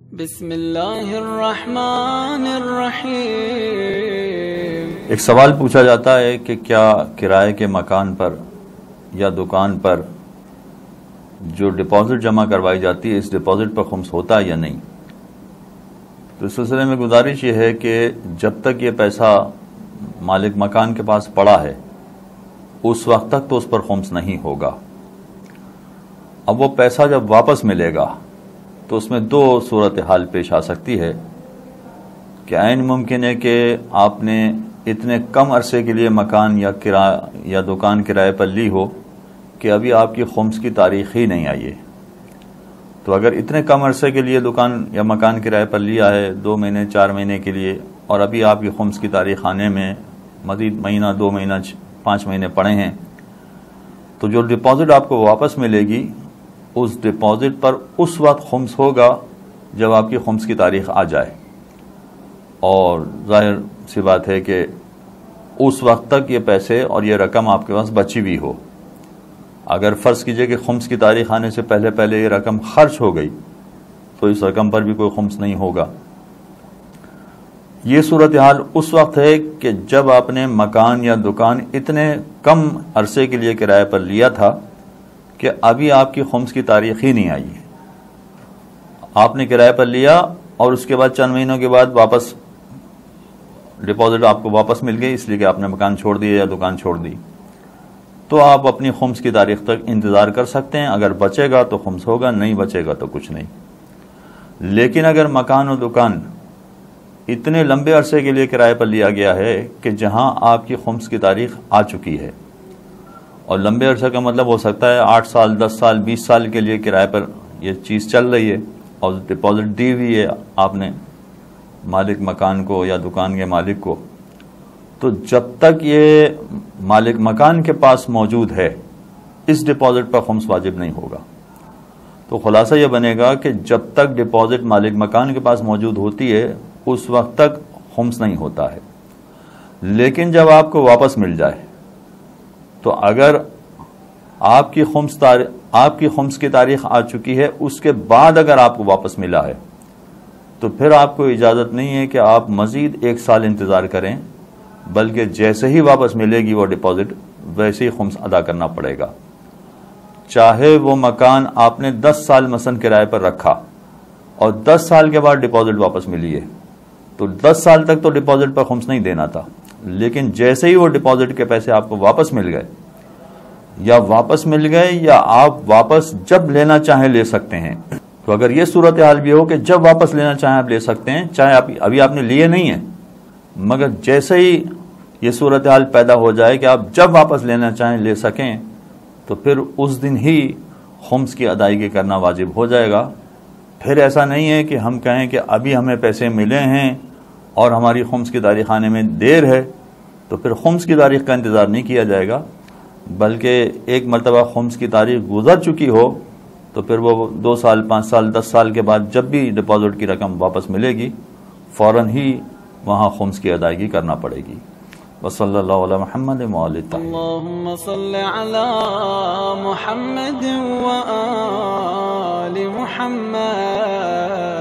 بسم اللہ الرحمن الرحیم۔ ایک سوال پوچھا جاتا ہے کہ کیا کرائے کے مکان پر یا دکان پر جو ڈپازٹ جمع کروائی جاتی ہے اس ڈپازٹ پر خمس ہوتا ہے یا نہیں؟ تو اس سلسلے میں گزارش یہ ہے کہ جب تک یہ پیسہ مالک مکان کے پاس پڑا ہے اس وقت تک تو اس پر خمس نہیں ہوگا۔ اب وہ پیسہ جب واپس ملے گا تو اس میں دو صورتحال پیش آ سکتی ہے کہ عین ممکن ہے کہ آپ نے اتنے کم عرصے کے لیے مکان یا دکان کرائے پر لی ہو کہ ابھی آپ کی خمس کی تاریخ ہی نہیں آئی ہے۔ تو اگر اتنے کم عرصے کے لیے دکان یا مکان کرائے پر لیا ہے 2 مہینے 4 مہینے کے لیے اور ابھی آپ کی خمس کی تاریخ آنے میں مزید مہینہ 2 مہینہ 5 مہینے پڑے ہیں تو جو ڈپازٹ آپ کو واپس ملے گی اس ڈپازٹ پر اس وقت خمس ہوگا جب آپ کی خمس کی تاریخ آ جائے، اور ظاہر سی بات ہے کہ اس وقت تک یہ پیسے اور یہ رقم آپ کے پاس بچی بھی ہو۔ اگر فرض کیجئے کہ خمس کی تاریخ آنے سے پہلے پہلے یہ رقم خرچ ہو گئی تو اس رقم پر بھی کوئی خمس نہیں ہوگا۔ یہ صورتحال اس وقت ہے کہ جب آپ نے مکان یا دکان اتنے کم عرصے کے لیے کرائے پر لیا تھا کہ ابھی آپ کی خمس کی تاریخ ہی نہیں آئی ہے۔ آپ نے کرائے پر لیا اور اس کے بعد چند مہینوں کے بعد واپس ڈپازٹ آپ کو واپس مل گئی، اس لیے کہ آپ نے مکان چھوڑ دیا یا دکان چھوڑ دی، تو آپ اپنی خمس کی تاریخ تک انتظار کر سکتے ہیں۔ اگر بچے گا تو خمس ہوگا، نہیں بچے گا تو کچھ نہیں۔ لیکن اگر مکان و دکان اتنے لمبے عرصے کے لیے کرائے پر لیا گیا ہے کہ جہاں آپ کی خمس کی تاریخ آ چکی ہے، اور لمبے عرصے کا مطلب ہو سکتا ہے 8 سال 10 سال 20 سال کے لیے کرائے پر یہ چیز چل رہی ہے اور ڈپازٹ دی ہوئی ہے آپ نے مالک مکان کو یا دکان کے مالک کو، تو جب تک یہ مالک مکان کے پاس موجود ہے اس ڈپازٹ پر خمس واجب نہیں ہوگا۔ تو خلاصہ یہ بنے گا کہ جب تک ڈپازٹ مالک مکان کے پاس موجود ہوتی ہے اس وقت تک خمس نہیں ہوتا ہے۔ لیکن جب آپ کو واپس مل جائے تو اگر آپ کی خمس کی تاریخ آ چکی ہے اس کے بعد اگر آپ کو واپس ملا ہے تو پھر آپ کو اجازت نہیں ہے کہ آپ مزید 1 سال انتظار کریں، بلکہ جیسے ہی واپس ملے گی وہ ڈپازٹ ویسے ہی خمس ادا کرنا پڑے گا۔ چاہے وہ مکان آپ نے 10 سال مثلا کرائے پر رکھا اور 10 سال کے بعد ڈپازٹ واپس ملی ہے تو 10 سال تک تو ڈپازٹ پر خمس نہیں دینا تھا، لیکن جیسے ہی وہ ڈپازٹ کے پیسے آپ کو واپس مل گئے یا آپ واپس جب لینا چاہیں لے سکتے ہیں۔ تو اگر یہ صورتحال بھی ہو کہ جب واپس لینا چاہیں آپ لے سکتے ہیں، چاہے ابھی آپ نے لیے نہیں ہیں، مگر جیسے ہی یہ صورتحال پیدا ہو جائے کہ آپ جب واپس لینا چاہیں لے سکیں تو پھر اس دن ہی خمس کی ادائیگی کرنا واجب ہو جائے گا۔ پھر ایسا نہیں ہے کہ ہم کہیں کہ ابھی ہمیں پیسے ملے ہیں اور ہماری خمس کی تاریخ آنے میں دیر ہے تو پھر خمس کی تاریخ کا انتظار نہیں کیا جائے گا، بلکہ ایک مرتبہ خمس کی تاریخ گزر چکی ہو تو پھر وہ 2 سال 5 سال 10 سال کے بعد جب بھی ڈپازٹ کی رقم واپس ملے گی فوراً ہی وہاں خمس کی ادائیگی کرنا پڑے گی۔ وصلی اللہ علی محمد وآل الطاہرین۔ اللہم صل علی محمد وآل محمد۔